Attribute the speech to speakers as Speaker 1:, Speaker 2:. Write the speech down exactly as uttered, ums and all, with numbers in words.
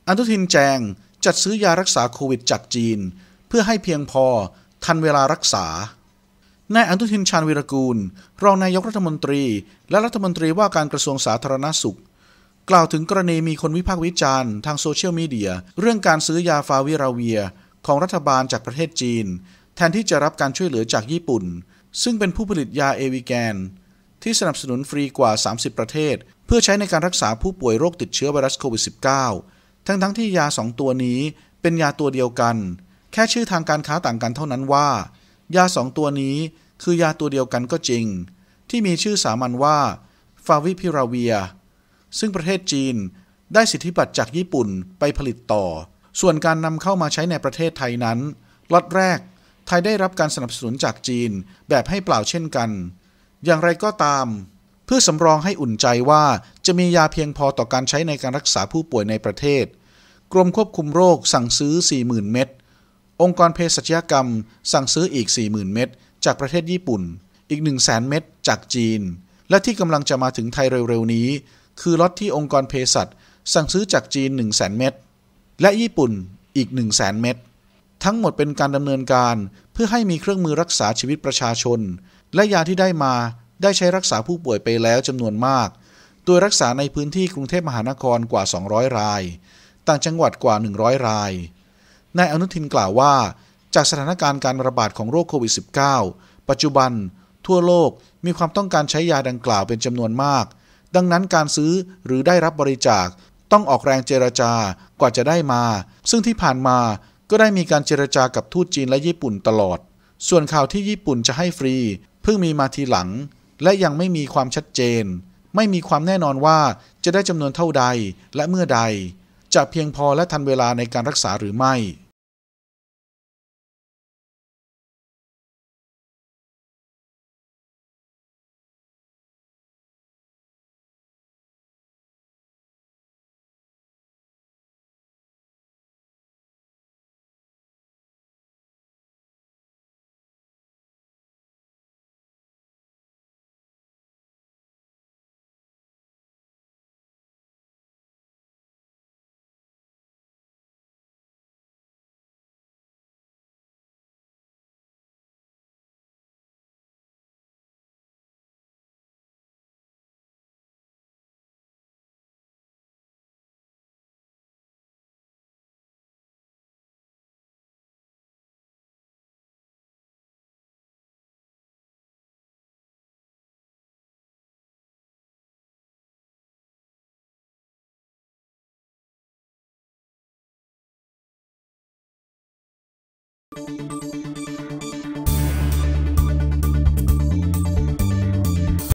Speaker 1: อนุทินแจงจัดซื้อยารักษาโควิดจากจีนเพื่อให้เพียงพอทันเวลารักษานายอนุทินชาญวีรกูลรองนายกรัฐมนตรีและรัฐมนตรีว่าการกระทรวงสาธารณสุขกล่าวถึงกรณีมีคนวิพากษ์วิจารณ์ทางโซเชียลมีเดียเรื่องการซื้อยาฟาวิราเวียของรัฐบาลจากประเทศจีนแทนที่จะรับการช่วยเหลือจากญี่ปุ่นซึ่งเป็นผู้ผลิตยาเอวิแกนที่สนับสนุนฟรีกว่าสามสิบประเทศเพื่อใช้ในการรักษาผู้ป่วยโรคติดเชื้อไวรัสโควิด สิบเก้า ทั้งทั้งที่ยาสองตัวนี้เป็นยาตัวเดียวกันแค่ชื่อทางการค้าต่างกันเท่านั้นว่ายาสองตัวนี้คือยาตัวเดียวกันก็จริงที่มีชื่อสามัญว่าฟาวิพิราเวียซึ่งประเทศจีนได้สิทธิบัตรจากญี่ปุ่นไปผลิตต่อส่วนการนำเข้ามาใช้ในประเทศไทยนั้นล็อตแรกไทยได้รับการสนับสนุนจากจีนแบบให้เปล่าเช่นกันอย่างไรก็ตามเพื่อสำรองให้อุ่นใจว่าจะมียาเพียงพอต่อการใช้ในการรักษาผู้ป่วยในประเทศกรมควบคุมโรคสั่งซื้อ สี่หมื่น เม็ดองค์กรเภสัชกรรมสั่งซื้ออีก สี่หมื่น เม็ดจากประเทศญี่ปุ่นอีก หนึ่งแสน เม็ดจากจีนและที่กำลังจะมาถึงไทยเร็วๆนี้คือล็อตที่องค์กรเภสัชสั่งซื้อจากจีน หนึ่งแสน เม็ดและญี่ปุ่นอีก หนึ่งแสน เม็ดทั้งหมดเป็นการดำเนินการเพื่อให้มีเครื่องมือรักษาชีวิตประชาชนและยาที่ได้มาได้ใช้รักษาผู้ป่วยไปแล้วจำนวนมากโดยรักษาในพื้นที่กรุงเทพมหานครกว่าสองร้อยรายต่างจังหวัดกว่าหนึ่งร้อยรายนายอนุทินกล่าวว่าจากสถานการณ์การระบาดของโรคโควิด สิบเก้า ปัจจุบันทั่วโลกมีความต้องการใช้ยาดังกล่าวเป็นจำนวนมากดังนั้นการซื้อหรือได้รับบริจาคต้องออกแรงเจรจากว่าจะได้มาซึ่งที่ผ่านมาก็ได้มีการเจรจากับทูตจีนและญี่ปุ่นตลอดส่วนข่าวที่ญี่ปุ่นจะให้ฟรีเพิ่งมีมาทีหลังและยังไม่มีความชัดเจนไม่มีความแน่นอนว่าจะได้จำนวนเท่าใดและเมื่อใดจะเพียงพอและทันเวลาในการรักษาหรือไม่